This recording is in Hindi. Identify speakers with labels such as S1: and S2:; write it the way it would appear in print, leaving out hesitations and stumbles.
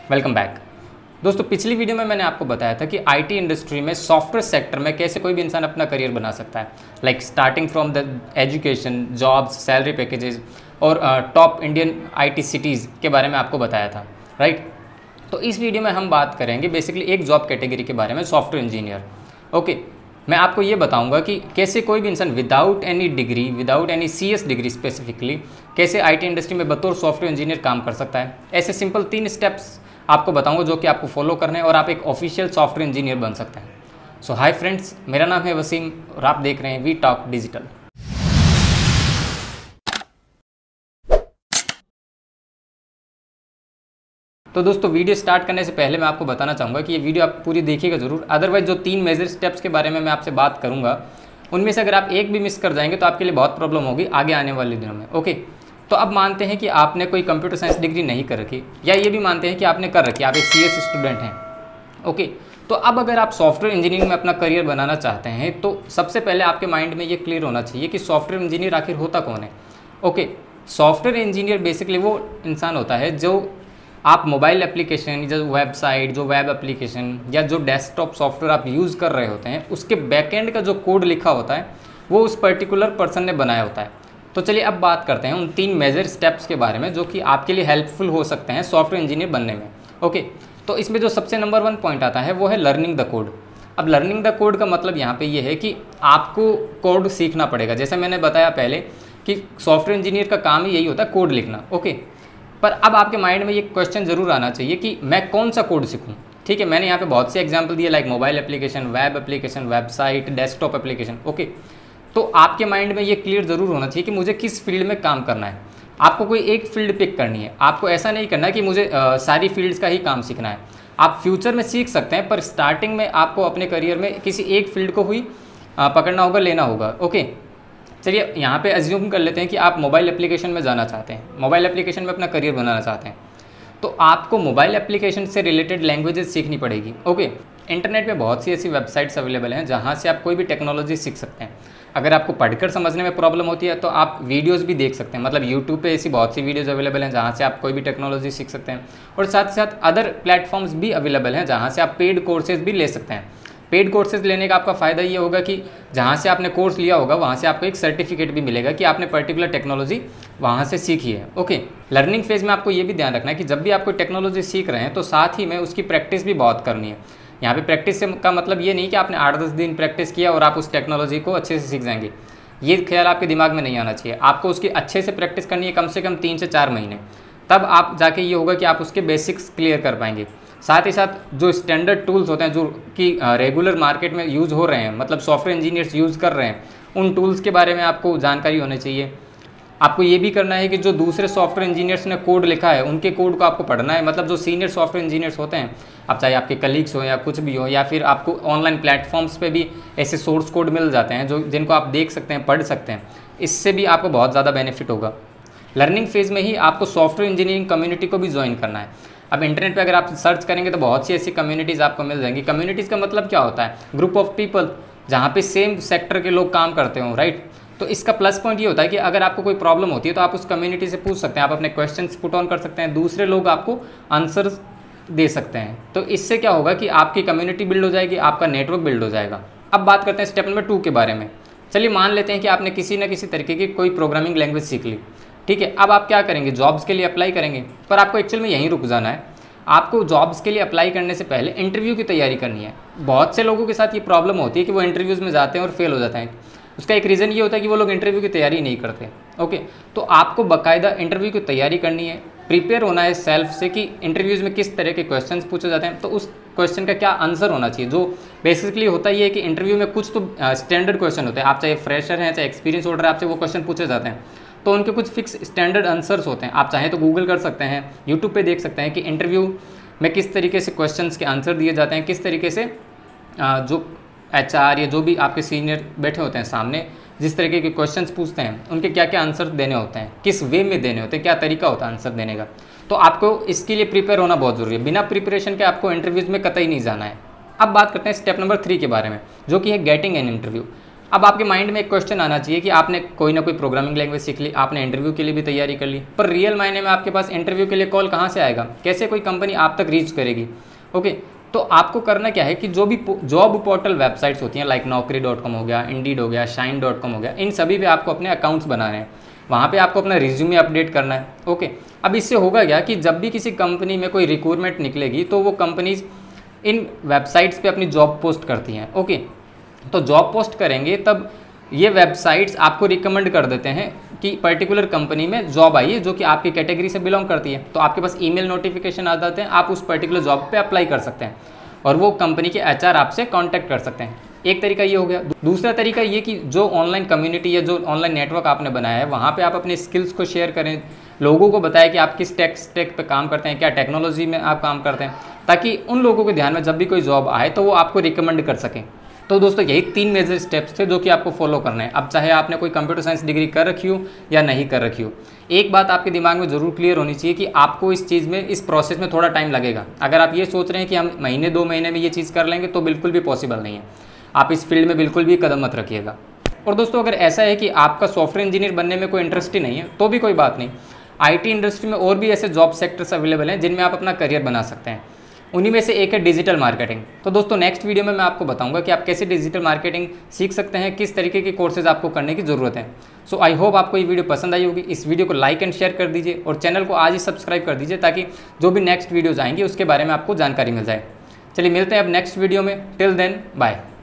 S1: Welcome back. दोस्तों, पिछली वीडियो में मैंने आपको बताया था कि आईटी इंडस्ट्री में सॉफ्टवेयर सेक्टर में कैसे कोई भी इंसान अपना करियर बना सकता है, like starting from the education, jobs, salary packages और टॉप इंडियन आईटी सिटीज़ के बारे में आपको बताया था, राइट। तो इस वीडियो में हम बात करेंगे बेसिकली एक जॉब कैटेगरी के बारे में, सॉफ्टवेयर इंजीनियर। ओके, मैं आपको ये बताऊंगा कि कैसे कोई भी इंसान without any degree, without any CS degree specifically, कैसे आईटी इंडस्ट्री में बतौर सॉफ्टवेयर इंजीनियर काम कर सकता है। ऐसे सिंपल 3 स्टेप्स आपको बताऊंगा जो कि आपको फॉलो करने हैं और आप एक ऑफिशियल सॉफ्टवेयर इंजीनियर बन सकते हैं। सो हाय फ्रेंड्स, मेरा नाम है वसीम और आप देख रहे हैं वी टॉक डिजिटल। तो दोस्तों, वीडियो स्टार्ट करने से पहले मैं आपको बताना चाहूँगा कि ये वीडियो आप पूरी देखिएगा ज़रूर। अदरवाइज जो 3 मेजर स्टेप्स के बारे में मैं आपसे बात करूँगा उनमें से अगर आप एक भी मिस कर जाएंगे तो आपके लिए बहुत प्रॉब्लम होगी आगे आने वाले दिनों में। ओके, तो अब मानते हैं कि आपने कोई कंप्यूटर साइंस डिग्री नहीं कर रखी, या ये भी मानते हैं कि आपने कर रखी, आप एक सीएस स्टूडेंट हैं। ओके, तो अब अगर आप सॉफ्टवेयर इंजीनियरिंग में अपना करियर बनाना चाहते हैं तो सबसे पहले आपके माइंड में ये क्लियर होना चाहिए कि सॉफ्टवेयर इंजीनियर आखिर होता कौन है। ओके, सॉफ्टवेयर इंजीनियर बेसिकली वो इंसान होता है जो आप मोबाइल एप्लीकेशन, जो वेबसाइट, जो वेब एप्लीकेशन या जो डेस्कटॉप सॉफ्टवेयर आप यूज़ कर रहे होते हैं उसके बैकएंड का जो कोड लिखा होता है वो उस पर्टिकुलर पर्सन ने बनाया होता है। तो चलिए अब बात करते हैं उन 3 मेजर स्टेप्स के बारे में जो कि आपके लिए हेल्पफुल हो सकते हैं सॉफ्टवेयर इंजीनियर बनने में। ओके, तो इसमें जो सबसे नंबर 1 पॉइंट आता है वो है लर्निंग द कोड। अब लर्निंग द कोड का मतलब यहाँ पे ये है कि आपको कोड सीखना पड़ेगा। जैसे मैंने बताया पहले कि सॉफ्टवेयर इंजीनियर का काम ही यही होता है, कोड लिखना। ओके, पर अब आपके माइंड में ये क्वेश्चन ज़रूर आना चाहिए कि मैं कौन सा कोड सीखूँ। ठीक है, मैंने यहाँ पे बहुत से एग्जाम्पल दिए, like mobile application, website, desktop application. Okay, तो आपके माइंड में ये क्लियर ज़रूर होना चाहिए कि मुझे किस फील्ड में काम करना है। आपको कोई एक फील्ड पिक करनी है, आपको ऐसा नहीं करना कि मुझे सारी फील्ड्स का ही काम सीखना है। आप फ्यूचर में सीख सकते हैं, पर स्टार्टिंग में आपको अपने करियर में किसी एक फील्ड को ही पकड़ना होगा, लेना होगा। ओके, चलिए यहाँ पे अज्यूम कर लेते हैं कि आप मोबाइल एप्लीकेशन में जाना चाहते हैं, मोबाइल एप्लीकेशन में अपना करियर बनाना चाहते हैं, तो आपको मोबाइल एप्लीकेशन से रिलेटेड लैंग्वेजेस सीखनी पड़ेगी। ओके, इंटरनेट पे बहुत सी ऐसी वेबसाइट्स अवेलेबल हैं जहाँ से आप कोई भी टेक्नोलॉजी सीख सकते हैं। अगर आपको पढ़कर समझने में प्रॉब्लम होती है तो आप वीडियोस भी देख सकते हैं, मतलब यूट्यूब पे ऐसी बहुत सी वीडियोस अवेलेबल हैं जहाँ से आप कोई भी टेक्नोलॉजी सीख सकते हैं। और साथ ही साथ अदर प्लेटफॉर्म्स भी अवेलेबल हैं जहाँ से आप पेड कोर्सेज भी ले सकते हैं। पेड कोर्सेज लेने का आपका फ़ायदा ये होगा कि जहाँ से आपने कोर्स लिया होगा वहाँ से आपको एक सर्टिफिकेट भी मिलेगा कि आपने पर्टिकुलर टेक्नोलॉजी वहाँ से सीखी है। ओके, लर्निंग फेज़ में आपको ये भी ध्यान रखना है कि जब भी आप कोई टेक्नोलॉजी सीख रहे हैं तो साथ ही में उसकी प्रैक्टिस भी बहुत करनी है। यहाँ पे प्रैक्टिस का मतलब ये नहीं कि आपने 8-10 दिन प्रैक्टिस किया और आप उस टेक्नोलॉजी को अच्छे से सीख जाएंगे, ये ख्याल आपके दिमाग में नहीं आना चाहिए। आपको उसकी अच्छे से प्रैक्टिस करनी है, कम से कम 3 से 4 महीने, तब आप जाके ये होगा कि आप उसके बेसिक्स क्लियर कर पाएंगे। साथ ही साथ जो स्टैंडर्ड टूल्स होते हैं जो कि रेगुलर मार्केट में यूज़ हो रहे हैं, मतलब सॉफ्टवेयर इंजीनियर्स यूज़ कर रहे हैं, उन टूल्स के बारे में आपको जानकारी होनी चाहिए। आपको ये भी करना है कि जो दूसरे सॉफ्टवेयर इंजीनियर्स ने कोड लिखा है उनके कोड को आपको पढ़ना है, मतलब जो सीनियर सॉफ्टवेयर इंजीनियर्स होते हैं, अब चाहे आपके कलीग्स हो या कुछ भी हो, या फिर आपको ऑनलाइन प्लेटफॉर्म्स पे भी ऐसे सोर्स कोड मिल जाते हैं जो जिनको आप देख सकते हैं, पढ़ सकते हैं। इससे भी आपको बहुत ज़्यादा बेनिफिट होगा। लर्निंग फेज़ में ही आपको सॉफ्टवेयर इंजीनियरिंग कम्युनिटी को भी ज्वाइन करना है। अब इंटरनेट पे अगर आप सर्च करेंगे तो बहुत सी ऐसी कम्युनिटीज़ आपको मिल जाएंगी। कम्युनिटीज़ का मतलब क्या होता है? ग्रुप ऑफ पीपल जहाँ पे सेम सेक्टर के लोग काम करते हो, राइट। तो इसका प्लस पॉइंट ये होता है कि अगर आपको कोई प्रॉब्लम होती है तो आप उस कम्युनिटी से पूछ सकते हैं, आप अपने क्वेश्चंस पुट ऑन कर सकते हैं, दूसरे लोग आपको आंसर्स दे सकते हैं। तो इससे क्या होगा कि आपकी कम्युनिटी बिल्ड हो जाएगी, आपका नेटवर्क बिल्ड हो जाएगा। अब बात करते हैं स्टेप नंबर 2 के बारे में। चलिए मान लेते हैं कि आपने किसी न किसी तरीके की कोई प्रोग्रामिंग लैंग्वेज सीख ली, ठीक है। अब आप क्या करेंगे? जॉब्स के लिए अप्लाई करेंगे, पर आपको एक्चुअल में यहीं रुक जाना है। आपको जॉब्स के लिए अप्लाई करने से पहले इंटरव्यू की तैयारी करनी है। बहुत से लोगों के साथ ये प्रॉब्लम होती है कि वो इंटरव्यूज़ में जाते हैं और फेल हो जाते हैं। उसका एक रीज़न ये होता है कि वो लोग इंटरव्यू की तैयारी नहीं करते। ओके, तो आपको बाकायदा इंटरव्यू की तैयारी करनी है, प्रिपेयर होना है सेल्फ से कि इंटरव्यूज़ में किस तरह के क्वेश्चंस पूछे जाते हैं, तो उस क्वेश्चन का क्या आंसर होना चाहिए। जो बेसिकली होता ही है कि इंटरव्यू में कुछ तो स्टैंडर्ड क्वेश्चन होते हैं, आप चाहे फ्रेशर हैं चाहे एक्सपीरियंस होल्डर है, आपसे वो क्वेश्चन पूछे जाते हैं, तो उनके कुछ फिक्स स्टैंडर्ड आंसर्स होते हैं। आप चाहें तो गूगल कर सकते हैं, यूट्यूब पे देख सकते हैं कि इंटरव्यू में किस तरीके से क्वेश्चंस के आंसर दिए जाते हैं, किस तरीके से जो एचआर या जो भी आपके सीनियर बैठे होते हैं सामने, जिस तरीके के क्वेश्चंस पूछते हैं उनके क्या क्या आंसर देने होते हैं, किस वे में देने होते हैं, क्या तरीका होता है आंसर देने का। तो आपको इसके लिए प्रिपेयर होना बहुत ज़रूरी है। बिना प्रिपरेशन के आपको इंटरव्यूज़ में कतई नहीं जाना है। अब बात करते हैं स्टेप नंबर 3 के बारे में, जो कि है गेटिंग एन इंटरव्यू। अब आपके माइंड में एक क्वेश्चन आना चाहिए कि आपने कोई ना कोई प्रोग्रामिंग लैंग्वेज सीख ली, आपने इंटरव्यू के लिए भी तैयारी कर ली, पर रियल मायने में आपके पास इंटरव्यू के लिए कॉल कहाँ से आएगा, कैसे कोई कंपनी आप तक रीच करेगी। ओके, तो आपको करना क्या है कि जो भी जॉब पोर्टल वेबसाइट्स होती हैं लाइक naukri.com हो गया, इंडीड हो गया, shine.com हो गया, इन सभी पे आपको अपने अकाउंट्स बनाने हैं, वहाँ पे आपको अपना रिज्यूमे अपडेट करना है। ओके, अब इससे होगा क्या कि जब भी किसी कंपनी में कोई रिक्रूटमेंट निकलेगी तो वो कंपनीज इन वेबसाइट्स पे अपनी जॉब पोस्ट करती हैं। ओके, तो जॉब पोस्ट करेंगे तब ये वेबसाइट्स आपको रिकमेंड कर देते हैं कि पर्टिकुलर कंपनी में जॉब आई है जो कि आपकी कैटेगरी से बिलोंग करती है, तो आपके पास ईमेल नोटिफिकेशन आ जाते हैं, आप उस पर्टिकुलर जॉब पे अप्लाई कर सकते हैं और वो कंपनी के एचआर आपसे कांटेक्ट कर सकते हैं। एक तरीका ये हो गया। दूसरा तरीका ये कि जो ऑनलाइन कम्युनिटी या जो ऑनलाइन नेटवर्क आपने बनाया है वहाँ पे आप अपने स्किल्स को शेयर करें, लोगों को बताएं कि आप किस टेक पे काम करते हैं, क्या टेक्नोलॉजी में आप काम करते हैं, ताकि उन लोगों के ध्यान में जब भी कोई जॉब आए तो वो आपको रिकमेंड कर सकें। तो दोस्तों यही 3 मेजर स्टेप्स थे जो कि आपको फॉलो करना है। अब चाहे आपने कोई कंप्यूटर साइंस डिग्री कर रखी हो या नहीं कर रखी हो, एक बात आपके दिमाग में ज़रूर क्लियर होनी चाहिए कि आपको इस चीज़ में, इस प्रोसेस में थोड़ा टाइम लगेगा। अगर आप ये सोच रहे हैं कि हम महीने 2 महीने में ये चीज़ कर लेंगे तो बिल्कुल भी पॉसिबल नहीं है। आप इस फील्ड में बिल्कुल भी कदम मत रखिएगा। और दोस्तों अगर ऐसा है कि आपका सॉफ्टवेयर इंजीनियर बनने में कोई इंटरेस्ट ही नहीं है तो भी कोई बात नहीं, IT इंडस्ट्री में और भी ऐसे जॉब सेक्टर्स अवेलेबल हैं जिनमें आप अपना करियर बना सकते हैं। उन्हीं में से एक है डिजिटल मार्केटिंग। तो दोस्तों नेक्स्ट वीडियो में मैं आपको बताऊंगा कि आप कैसे डिजिटल मार्केटिंग सीख सकते हैं, किस तरीके के कोर्सेज आपको करने की ज़रूरत है। सो आई होप आपको ये वीडियो पसंद आई होगी। इस वीडियो को लाइक एंड शेयर कर दीजिए और चैनल को आज ही सब्सक्राइब कर दीजिए ताकि जो भी नेक्स्ट वीडियोज़ आएंगी उसके बारे में आपको जानकारी मिल जाए। चलिए मिलते हैं अब नेक्स्ट वीडियो में। Till then bye.